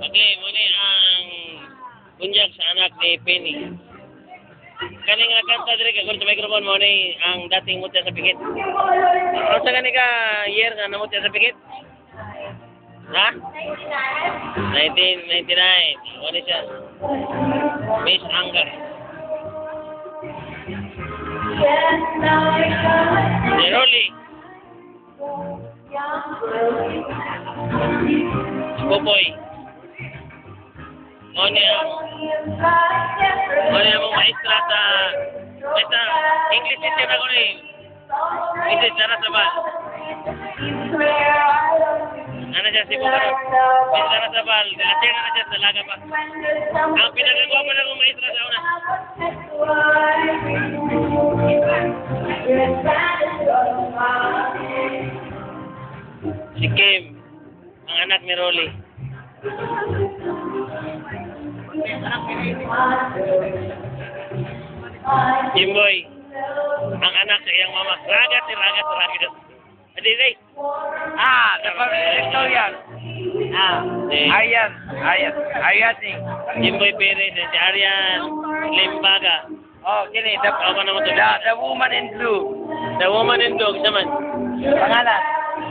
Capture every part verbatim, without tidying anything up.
Okay, muli ang bunyag sa anak ni Penny. Kani nga kanta dire ka sa microphone mo ni ang dating mutya sa pikit. Ano sa kani ka year nga namutya sa pikit? Ha? nineteen ninety-nine. Ano siya? Miss Angga. Si Rolly. Si Popoy. Ano ang ano ang mga maestra sa maestra English teacher ako ni English Sara Sabal. Ano siya si Popoy? Miss Sara Sabal. Dilatir na siya sa laga pa. Ang pinagagawa mo na kong maestra sa una. Si Kim, ang anak ni Rolly. Jimboy, ang anak sa iyang mama. Ragat, si Ragat, Ragat. Adi, day. Ah, dapat Victorian. Ah, Ayan, Ayan, Ayating. Jimboy Perez, si Arian Limbaga. Oh, kini, the, Ako na mo to. the, the woman in blue. The woman in blue, naman. Pangalan?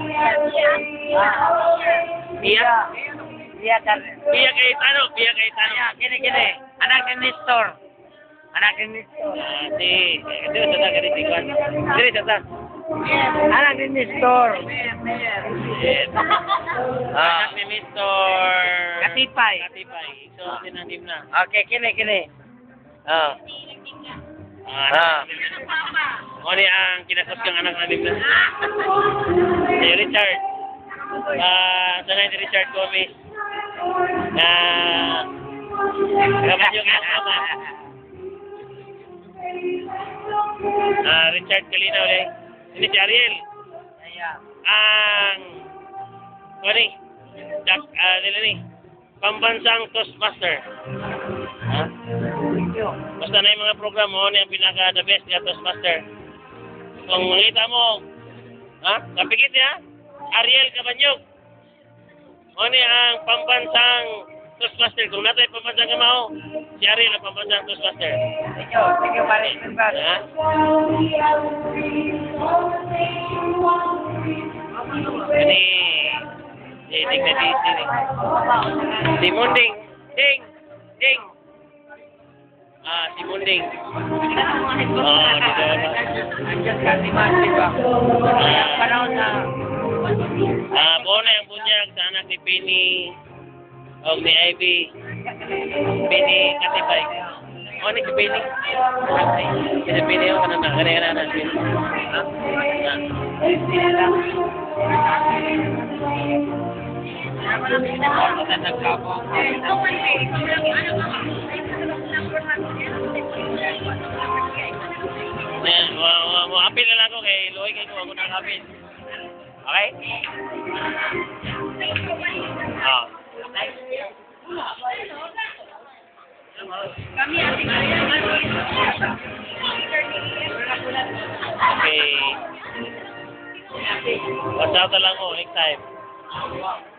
Pia? Pia kan. Pia Cayetano, Pia Cayetano. Kaya, kini, kini. Anak ni Nestor. Anak ni Nestor. Ah, si, ito sa taga ni Tigwan. Dili sa taga. Anak ni Nestor. Yes. Ah. Anak ni Mister Katipay. Katipay. So, tinanim na. Okay, kini, kini. Ah. Ah. Ah. Ano ang kinasap kang anak namin na? Si Richard. Ah, sanay ni Richard Gomez. Na kaman yung anak ama. Ah, Richard Kalina ulit. Ini si Ariel. Ang ano ni? Jack, ah, nila ni. Pambansang Toastmaster. Ha? Basta na yung mga program mo, ano yung pinaka the best nga Toastmaster. Kung makita mo, ha? Kapikit niya, Ariel Cabanyog. Ano ang pambansang Toastmaster. Kung nato yung pambansang kamao, si Ariel ang pambansang Toastmaster. Ikaw, ikaw pa rin. Ha? Ini, si Ding na busy ni. Si Munding, Ding, Ding. Ah, si Munding. Ah, dito na. Andiyan ka, si Mati ba? Panahon na. Ah, buo na yung bunyag sa anak ni Penny o ni Ivy. Penny Katibay. O, ni si Penny. Si Penny, o, kanana, kanana, kanana. Ha? Yan, mo apil na lang ako kay Loy kay ko ako nang apil. Okay? Ah. Okay. Watch out lang mo next time.